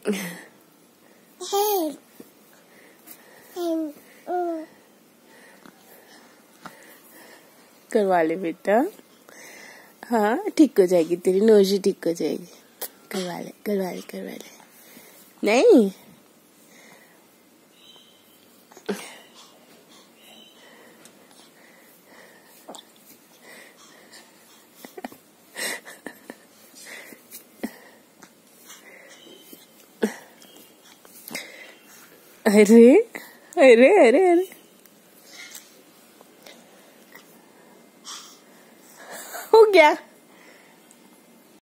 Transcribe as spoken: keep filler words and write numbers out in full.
करवा ले बेटा। हाँ ठीक हो जाएगी, तेरी नोजी ठीक हो जाएगी। करवा ले करवा ले करवा ले। नहीं अरे अरे अरे अरे हो गया।